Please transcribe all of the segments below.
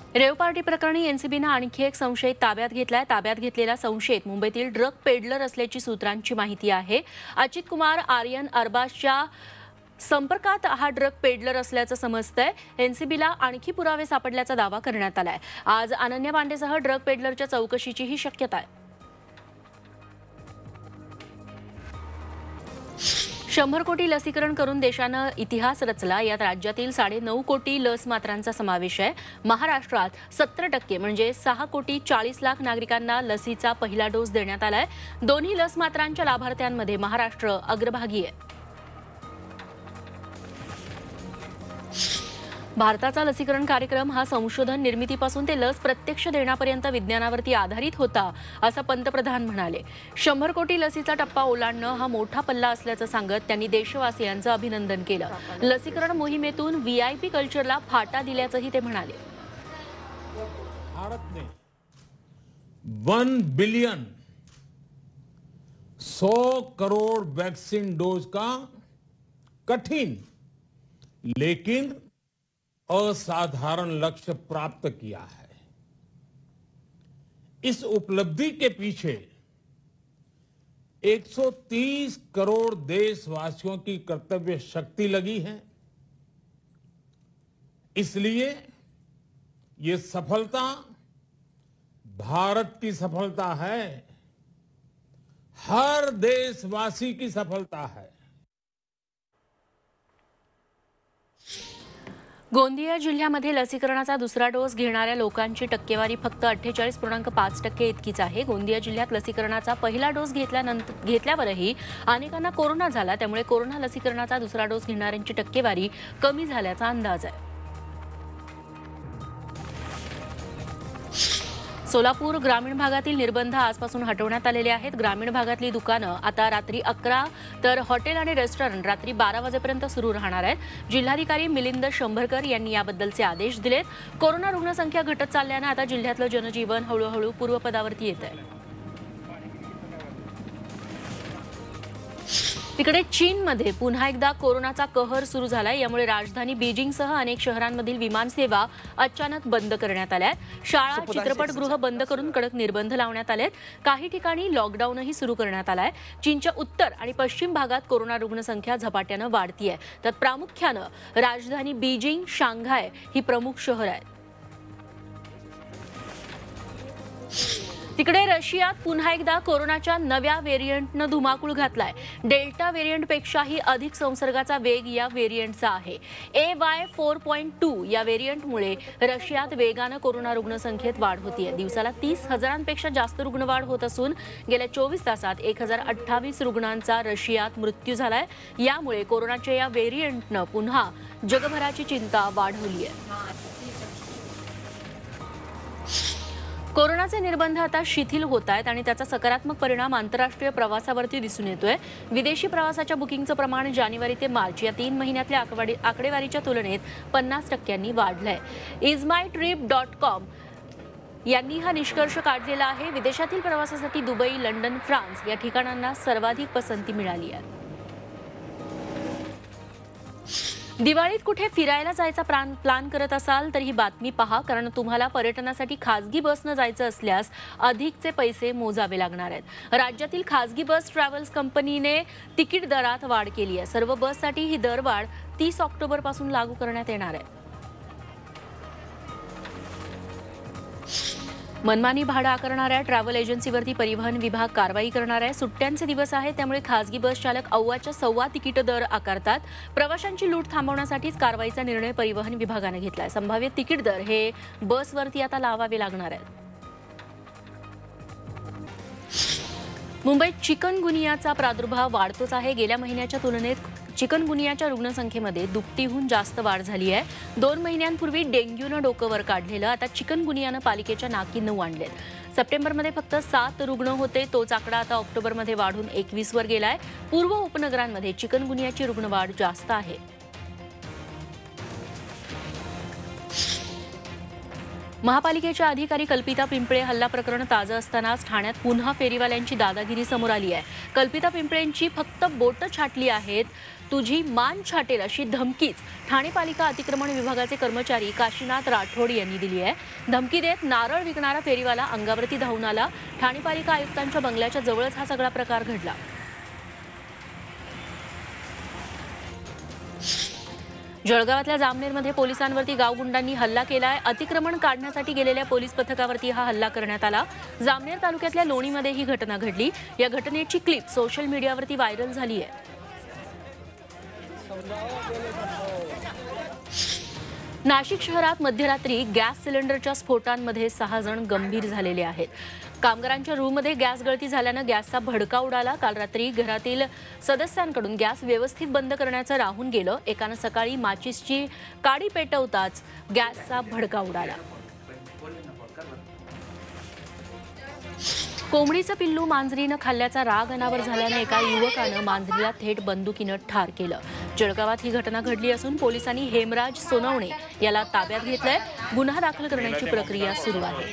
Rave party प्रकरणी एनसीबीने आणखी एक संशयित ताब्यात घेतलाय। ताब्यात घेतलेला संशयित मुंबईतील ड्रग पेडलर असल्याची सूत्रांची माहिती आहे। अजित कुमार आर्यन अरबाजच्या संपर्कात हा ड्रग पेडलर असल्याचं समजतंय। एनसीबीला आणखी पुरावे सापडल्याचा दावा करण्यात आलाय। आज अनन्या पांडेसह ड्रग पेडलरच्या चौकशीचीही शक्यता आहे। 100 कोटी लसीकरण करून देशानं इतिहास रचला। यात राज्यातील 9.5 कोटी लस मात्रांचा समावेश आहे। महाराष्ट्रात 70% म्हणजे 6 कोटी 40 लाख नागरिकांना लसीचा पहिला डोस देण्यात आलाय। दोन्ही लस मात्रांच्या लाभार्थ्यांमध्ये महाराष्ट्र अग्रभागी आहे। भारताचा लसीकरण कार्यक्रम हा संशोधन निर्मितीपासून ते लस प्रत्यक्ष देण्यापर्यंत विज्ञानावरती आधारित होता, असं पंतप्रधान म्हणाले। 100 कोटी लसीचा टप्पा ओलांडणं हा मोठा पल्ला असल्याचं सांगत त्यांनी देशवासियांचं अभिनंदन केलं। लसीकरण मोहिमेतून व्हीआयपी कल्चरला फाटा दिल्याचंही ते म्हणाले। भारत ने 1 बिलियन 100 करोड़ वैक्सीन डोज का कठिन लेकिन असाधारण लक्ष्य प्राप्त किया है। इस उपलब्धि के पीछे 130 करोड़ देशवासियों की कर्तव्य शक्ति लगी है। इसलिए ये सफलता भारत की सफलता है, हर देशवासी की सफलता है। गोंदिया जिल्ह्यामध्ये लसीकरणाचा दुसरा डोस घेणाऱ्या लोकांची टक्केवारी फक्त 48.5% इतकीच आहे। गोंदिया जिल्ह्यात लसीकरणाचा पहिला डोस घेतल्यावरही अनेकांना कोरोना झाला, त्यामुळे कोरोना लसीकरणाचा दुसरा डोस घेणाऱ्यांची टक्केवारी कमी झाल्याचा अंदाज आहे। सोलापूर ग्रामीण भागातील निर्बंध आजपासून हटवण्यात आलेले आहेत। ग्रामीण भागातली दुकानं आता रात्री 11 तर हॉटेल आणि रेस्टॉरंट रात्री 12 वाजेपर्यंत सुरू राहणार आहेत। जिल्हाधिकारी मिलिंद शंभरकर यांनी याबद्दलचे आदेश दिलेत। कोरोना रुग्णसंख्या घटत चालल्याने आता जिल्ह्यातलं जनजीवन हळूहळू पूर्वपदावरती येत आहे। तिकडे चीनमध्ये पुन्हा एकदा कोरोनाचा कहर सुरू झालाय। यामुळे राजधानी बीजिंगसह अनेक शहरांमधील विमानसेवा अचानक बंद करण्यात आल्या आहेत। शाळा, चित्रपटगृह बंद करून कडक निर्बंध लावण्यात आलेत। काही ठिकाणी लॉकडाऊनही सुरू करण्यात आलाय। चीनच्या उत्तर आणि पश्चिम भागात कोरोना रुग्णसंख्या झपाट्यानं वाढतीये। त्यात प्रामुख्यानं राजधानी बीजिंग, शांघाय ही प्रमुख शहरं आहेत। तिकडे रशियात पुन्हा एकदा कोरोनाच्या नव्या व्हेरियंटनं धुमाकूळ घातलाय। डेल्टा व्हेरियंटपेक्षाही अधिक संसर्गाचा वेग या व्हेरियंटचा आहे। AY4.2 या व्हेरियंटमुळे रशियात वेगानं कोरोना रुग्णसंख्येत वाढ होतीये। दिवसाला 30,000पेक्षा जास्त रुग्णवाढ होत असून गेल्या 24 तासात 1028 रुग्णांचा रशियात मृत्यू झालाय। यामुळे कोरोनाच्या या व्हेरियंटनं पुन्हा जगभराची चिंता वाढवली आहे। कोरोनाचे निर्बंध आता शिथिल होत आहेत आणि त्याचा सकारात्मक परिणाम आंतरराष्ट्रीय प्रवासावरती दिसून येतोय। विदेशी प्रवासाच्या बुकिंगचं प्रमाण जानेवारी ते मार्च या 3 महिन्यातल्या आकडेवारीच्या तुलनेत 50% वाढलंय। ismytrip.com यांनी हा निष्कर्ष काढलेला आहे। विदेशातील प्रवासासाठी दुबई, लंडन, फ्रान्स या ठिकाणांना सर्वाधिक पसंती मिळाली आहे। दिवाळीत कुठे फिरायला जायचा प्लॅन करत असाल तर ही बातमी पहा, कारण तुम्हाला पर्यटनासाठी खासगी बसनं जायचं असल्यास अधिकचे पैसे मोजावे लागणार आहेत। राज्यातील खासगी बस ट्रॅव्हल्स कंपनीने तिकीट दरात वाढ केली आहे। सर्व बससाठी ही दरवाढ 30 ऑक्टोबरपासून लागू करण्यात येणार आहे। मनमानी भाडं आकारणाऱ्या ट्रॅव्हल एजन्सीवरती परिवहन विभाग कारवाई करणार आहे। सुट्ट्यांचे दिवस आहेत, त्यामुळे खासगी बस चालक अव्वाच्या सव्वा तिकीट दर आकारतात। प्रवाशांची लूट थांबवण्यासाठीच कारवाईचा निर्णय परिवहन विभागाने घेतलाय। संभाव्य तिकीट दर हे बसवरती आता लावावे लागणार आहेत। मुंबईत चिकनगुनियाचा प्रादुर्भाव वाढतोच आहे। गेल्या महिन्याच्या तुलनेत चिकनगुनियाच्या रुग्णसंख्येमध्ये दुपटीहून जास्त वाढ झाली आहे। 2 महिन्यांपूर्वी डेंग्यूनं डोकं वर काढलेलं आता चिकनगुनियानं पालिकेच्या नाकीनं वाढलेत। सप्टेंबरमध्ये फक्त 7 रुग्ण होते, तोच आकडा आता ऑक्टोबरमध्ये वाढून 21 वर गेलाय। पूर्व उपनगरांमध्ये चिकनगुनियाची रुग्णवाढ जास्त आहे। महापालिकेच्या अधिकारी कल्पिता पिंपळे हल्ला प्रकरण ताजं असतानाच ठाण्यात पुन्हा फेरीवाल्यांची दादागिरी समोर आली आहे. कल्पिता पिंपळेंची फक्त बोटं छाटली आहेत, तुझी मान छाटेल अशी धमकीच ठाणे पालिका अतिक्रमण विभागाचे कर्मचारी काशीनाथ राठोड यांनी दिली आहे. धमकी देत नारळ विकणारा फेरीवाला अंगावरती धावून आला. ठाणे पालिका आयुक्तांच्या बंगल्याच्या जवळच हा सगळा प्रकार घडला. जळगावातल्या जामनेरमध्ये पोलिसांवरती गावगुंडांनी हल्ला केलाय. अतिक्रमण काढण्यासाठी गेलेल्या पोलीस पथकावरती हा हल्ला करण्यात आला. जामनेर तालुक्यातल्या लोणीमध्ये ही घटना घडली. या घटनेची क्लिप सोशल मीडियावरती व्हायरल झाली आहे. नाशिक शहरात मध्यरात्री गॅस सिलेंडरच्या स्फोटांमध्ये 6 जण गंभीर झालेले आहेत. कामगारांच्या रूममध्ये गॅस गळती झाल्यानं गॅसचा भडका उडाला. काल रात्री घरातील सदस्यांकडून गॅस व्यवस्थित बंद करण्याचं राहून गेलं. एकानं सकाळी माचीसची काडी पेटवताच गॅसचा भडका उडाला. कोंबडीचं पिल्लू मांजरीनं खाल्ल्याचा राग अनावर झाल्यानं एका युवकानं मांजरीला थेट बंदुकीनं ठार केलं. जळगावात ही घटना घडली असून पोलिसांनी हेमराज सोनवणे याला ताब्यात घेतलंय. गुन्हा दाखल करण्याची प्रक्रिया सुरू आहे.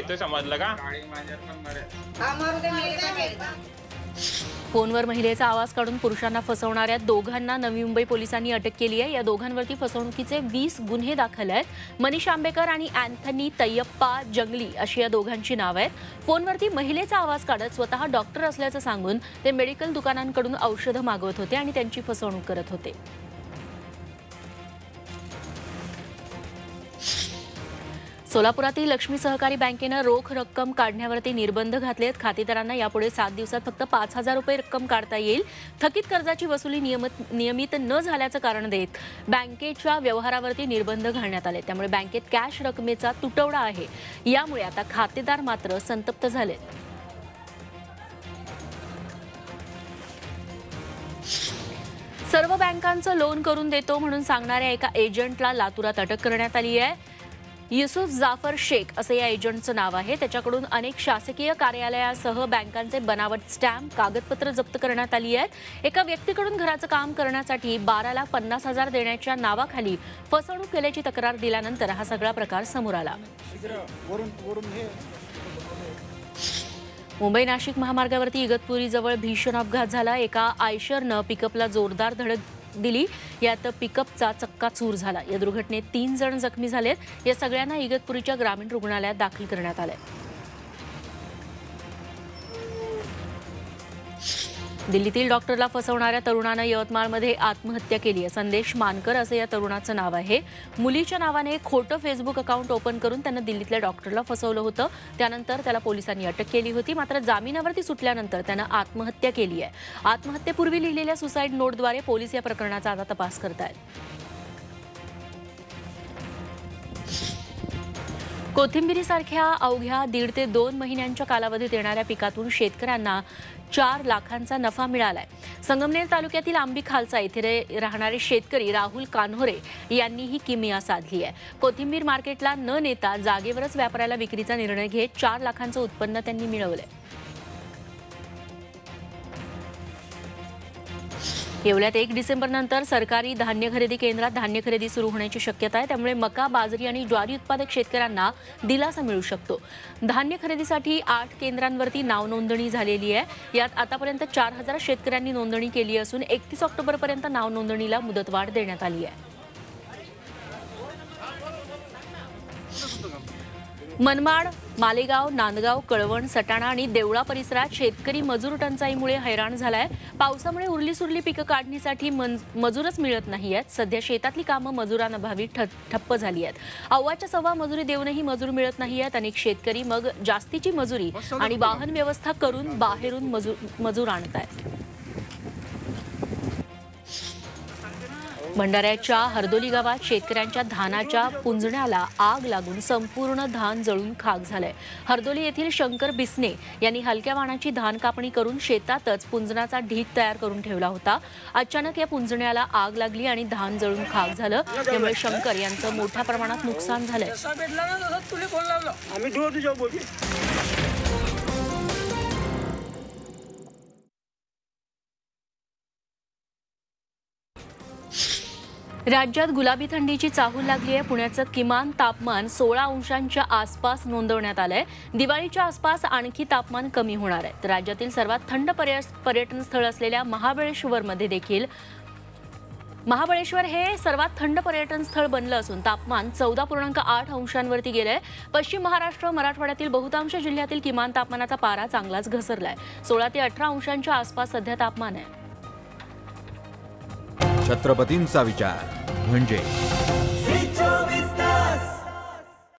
फोनवर महिलेचा आवाज काढून पुरुषांना फसवणाऱ्या दोघांना नवी मुंबई पोलिसांनी अटक केली आहे. या दोघांवरती फसवणुकीचे 20 गुन्हे दाखल आहेत. मनीष आंबेकर आणि अँथनी तय्यप्पा जंगली अशी या दोघांची नाव आहेत. फोनवरती महिलेचा आवाज काढत स्वतः डॉक्टर असल्याचं सांगून ते मेडिकल दुकानांकडून औषधं मागवत होते आणि त्यांची फसवणूक करत होते. सोलापुरातील लक्ष्मी सहकारी बँकेनं रोख रक्कम काढण्यावरती निर्बंध घातलेत. खातेदारांना यापुढे 7 दिवसात फक्त 5,000 रुपये रक्कम काढता येईल. थकीत कर्जाची वसुली नियमित न झाल्याचं कारण देत बँकेच्या व्यवहारावरती निर्बंध घालण्यात आले. त्यामुळे बँकेत कॅश रकमेचा तुटवडा आहे. यामुळे आता खातेदार मात्र संतप्त झालेत. सर्व बँकांचं लोन करून देतो म्हणून सांगणाऱ्या एका एजंटला लातूरात अटक करण्यात आली आहे. युसुफ जाफर शेख असं या एजंटचं नाव आहे. त्याच्याकडून अनेक शासकीय कार्यालयासह बँकांचे बनावट स्टॅम्प कागदपत्र जप्त करण्यात आली आहेत. एका व्यक्तीकडून घराचं काम करण्यासाठी 12,50,000 देण्याच्या नावाखाली फसवणूक केल्याची तक्रार दिल्यानंतर हा सगळा प्रकार समोर आला. मुंबई नाशिक महामार्गावरती इगतपुरीजवळ भीषण अपघात झाला. एका आयशरनं पिकअपला जोरदार धडक दिली. यात पिकअपचा चक्का चूर झाला. या दुर्घटनेत 3 जण जखमी झालेत. या सगळ्यांना इगतपुरीच्या ग्रामीण रुग्णालयात दाखल करण्यात आलंय. दिल्लीतील डॉक्टरला फसवणाऱ्या तरुणानं यवतमाळमध्ये आत्महत्या केली आहे. संदेश मानकर असं या तरुणाचं नाव आहे. मुलीच्या नावाने खोटं फेसबुक अकाउंट ओपन करून त्यानं दिल्लीतल्या डॉक्टरला फसवलं होतं. त्यानंतर त्याला पोलिसांनी अटक केली होती. मात्र जामिनावरती सुटल्यानंतर त्यानं आत्महत्या केली आहे. आत्महत्येपूर्वी लिहिलेल्या सुसाईड नोटद्वारे पोलीस या प्रकरणाचा आता तपास करतायत. कोथिंबिरीसारख्या अवघ्या 1.5 ते 2 महिन्यांच्या कालावधीत येणाऱ्या पिकातून शेतकऱ्यांना 4 लाखांचा नफा मिळालाय. संगमनेर तालुक्यातील आंबी खालसा येथे राहणारे शेतकरी राहुल कान्होरे यांनी ही किमया साधली आहे. कोथिंबीर मार्केटला न नेता जागेवरच व्यापाऱ्याला विक्रीचा निर्णय घेत 4 लाखांचं उत्पन्न त्यांनी मिळवलंय. येवल्यात 1 डिसेंबरनंतर सरकारी धान्य खरेदी केंद्रात धान्य खरेदी सुरू होण्याची शक्यता आहे. त्यामुळे मका, बाजरी आणि ज्वारी उत्पादक शेतकऱ्यांना दिलासा मिळू शकतो. धान्य खरेदीसाठी 8 केंद्रांवरती नाव नोंदणी झालेली आहे. यात आतापर्यंत 4,000 शेतकऱ्यांनी नोंदणी केली असून 31 ऑक्टोबरपर्यंत नाव नोंदणीला मुदतवाढ देण्यात आली आहे. मनमाड, मालेगाव, नांदगाव, कळवण, सटाणा आणि देवळा परिसरात शेतकरी मजूर टंचाईमुळे हैराण झालाय. पावसामुळे उरली-सुरली पिकं काढणीसाठी मजूरच मिळत नाहीयेत. सध्या शेतातली कामं मजुरांअभावी ठप्प झाली आहेत. अव्वाच्या सव्वा मजुरी देऊनही मजूर मिळत नाहीयेत. अनेक शेतकरी मग जास्तीची मजुरी आणि वाहन व्यवस्था करून बाहेरून मजूर आणतायत. भंडाऱ्याच्या हरदोली गावात शेतकऱ्यांच्या धानाच्या पुंजण्याला आग लागून संपूर्ण धान जळून खाक झालंय. हरदोली येथील शंकर बिसने यांनी हलक्या वाणाची धान कापणी करून शेतातच पुंजण्याचा ढीग तयार करून ठेवला होता. अचानक या पुंजण्याला आग लागली आणि धान जळून खाक झालं. त्यामुळे शंकर यांचं मोठ्या प्रमाणात नुकसान झालंय. राज्यात गुलाबी थंडीची चाहूल लागली आहे. पुण्याचं किमान तापमान 16 अंशांच्या आसपास नोंदवण्यात आलंय. दिवाळीच्या आसपास आणखी तापमान कमी होणार आहे. तर राज्यातील सर्वात थंड पर्यटन स्थळ असलेल्या महाबळेश्वरमध्ये देखील महाबळेश्वर हे सर्वात थंड पर्यटन स्थळ बनलं असून तापमान 14.8 अंशांवरती गेलंय. पश्चिम महाराष्ट्र, मराठवाड्यातील बहुतांश जिल्ह्यातील किमान तापमानाचा पारा चांगलाच घसरलाय. 16 ते 18 अंशांच्या आसपास सध्या तापमान आहे. छत्रपतींचा विचार म्हणजे